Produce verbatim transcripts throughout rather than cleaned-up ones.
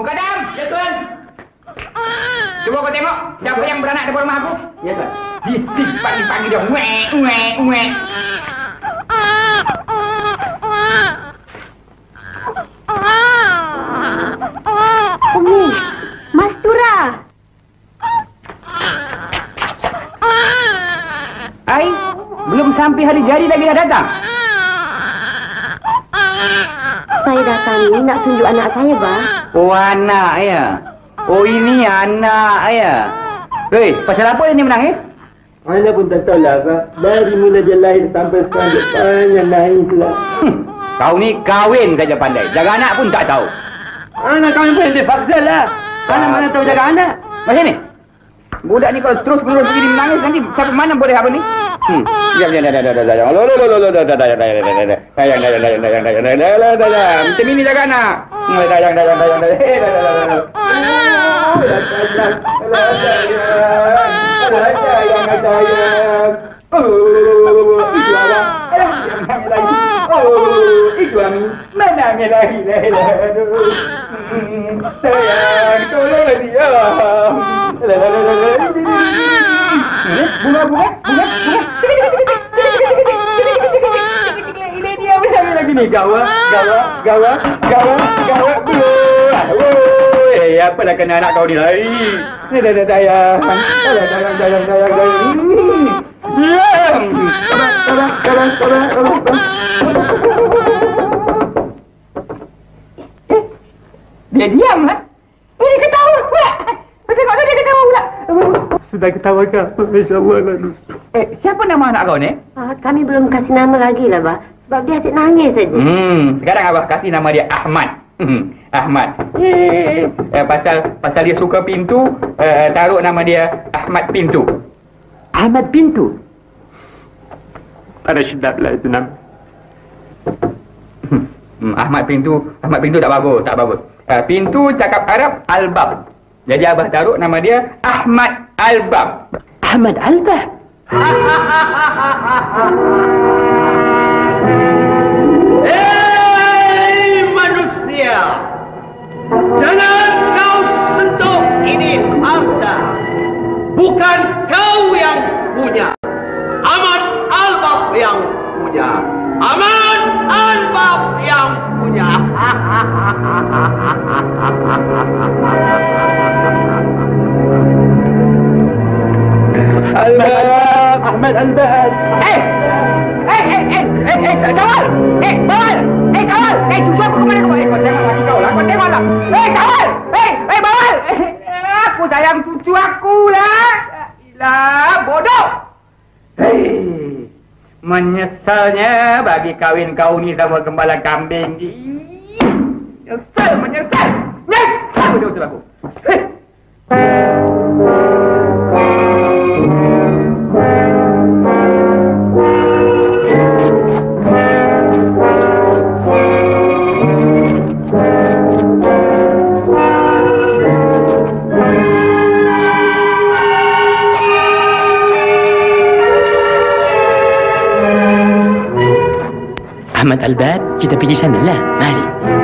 Mukadam! Ya, Tuan. Cuba kau tengok siapa yang beranak depan rumah aku. Ya, Tuan. Bisik pagi-pagi dia. Uek, uek, uek. Umi, Mastura. Ai, belum sampai hari jadi lagi dah datang. Saya datang ini nak tunjuk anak saya, Bah. Oh, anak ya. Oh, ini anak ya. Hei, pasal apa ini menangis? Ana pun tak tahu lah, Abah. Dari mula dia lahir sampai sekarang dia banyak nangislah. Hmm, kau ni kahwin saja pandai. Jaga anak pun tak tahu. Anak kami pun dipaksa lah. Mana mana tahu jaga anak. Macam ni? Budak ni kalau terus menerus begini menangis nanti siapa mana boleh apa ni? Hmm. Diam, diam, diam, diam, diam, diam. Lo, lo, lo, lo, lo, lo, dayang, dayang, dayang, dayang, dayang, dayang, dayang, dayang, dayang, dayang, dayang. Macam ini jaga anak. Dayang, dayang, dayang, dayang, dayang, dayang. Dayang, dayang. Oh, itu apa? Oh, itu Ami. Mana lagi, aduh. Sayang, tolong dia. Bunga, bunga, bunga, bunga. Ini dia benar lagi ni. Gawa, gawa, gawa, gawa, gawa. Eh, apalah kena anak kau ni lagi. Dah, dah, dah, sayang. Sayang, sayang, sayang, sayang, sayang. Diam. Sabar, sabar, sabar, sabar, sabar. Dia diam lah. Ini ketawa pula. Tengok tu dia ketawa pula. Sudah ketawa kau. Masya Allah lalu. Eh, siapa nama anak kau ni? Ah, kami belum kasih nama lagi lah, Bah. Sebab dia asyik nangis saja. Hmm, sekarang Abah kasih nama dia Ahmad. Hmm, Ahmad. Eh, eh, pasal pasal dia suka pintu, eh, taruh nama dia Ahmad Pintu. Ahmad Pintu. Ada sedap lah itu nama. Hmm, Ahmad Pintu, Ahmad Pintu tak bagus, tak bagus. Uh, pintu cakap Arab Albab. Jadi Abah taruh nama dia Ahmad Albab. Ahmad Albab. Hei manusia, jangan kau sentuh ini harta. Bukan kau yang punya. Ahmad Albab yang punya. Ahmad Albab yang punya. Albab. Ahmad Albab. Eh! Eh, eh, eh, eh, eh, kawal! Eh, kawal! Eh, kawal! Eh, cucu aku kemana kau? Eh, kau tengok lagi kau lah, kau tengok lah. Eh, kawal! Eh, eh, bawal! Eh, aku sayang cucu aku lah. Ilah, bodoh! Hei, menyesalnya bagi kawin kau ni sama gembala kambing. Menyesal, menyesal! Menyesal betul-betul aku. Hei! Ahmad Albab, kita pergi sana lah. Mari.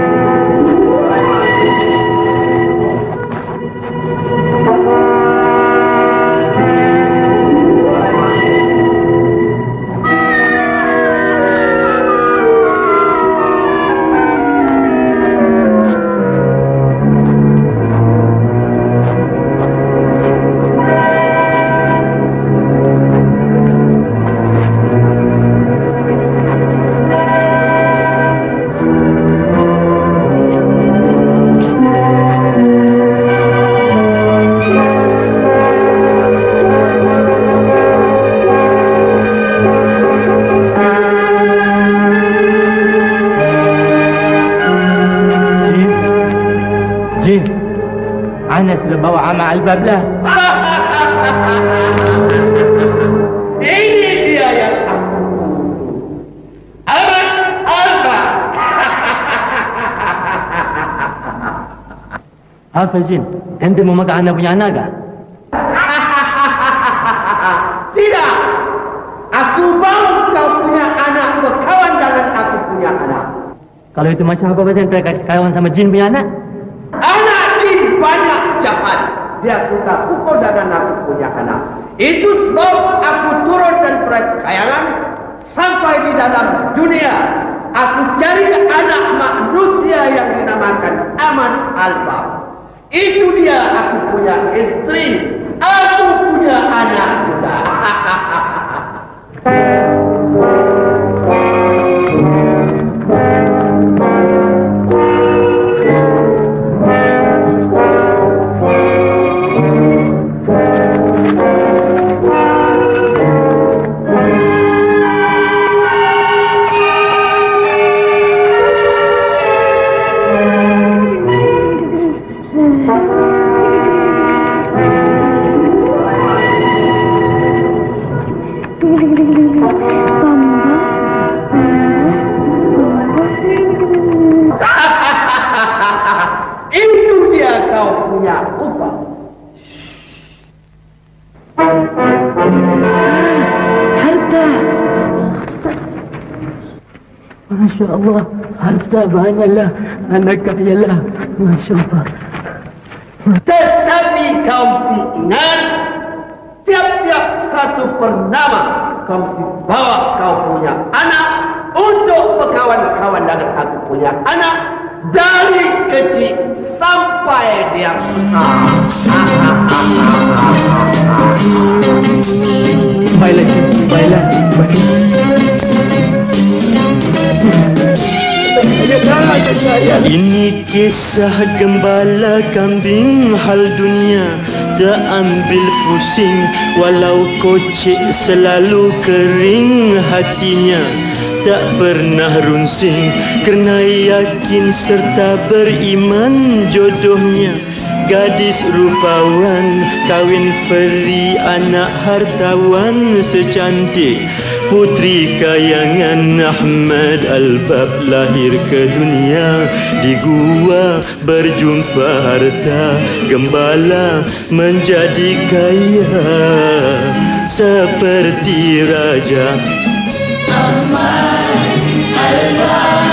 Ana sudah bawa Ahmad Albab lah. Ini dia yang aku. Ahmad Albab. Apa Jin? Ente mau makan anak punya anak kah? Tidak. Aku mau kau punya anak berkawan dengan aku punya anak. Kalau itu macam apa pasal ente kasih kawan sama Jin punya anak? Anak banyak jahat. Dia suka pukul dengan aku punya anak. Itu sebab aku turun dari perkayangan sampai di dalam dunia. Aku cari anak manusia yang dinamakan Aman Albab. Itu dia aku punya istri. Aku punya anak juga. Itu dia kau punya upah. Harta. Masya Allah, harta banyaklah, anak kaya lah. Masya Allah. Tetapi kau mesti ingat, tiap-tiap satu pernama kau mesti bawa kau punya anak untuk berkawan-kawan dengan aku punya anak dari kecil sampai dia besar. Baiklah, baiklah, Ini kisah gembala kambing hal dunia. Tak ambil pusing walau kocik selalu kering hatinya. Tak pernah runsing kerana yakin serta beriman jodohnya. Gadis rupawan kawin feri anak hartawan secantik. Putri kayangan Ahmad Albab lahir ke dunia. Di gua berjumpa harta, gembala menjadi kaya seperti raja Ahmad Albab.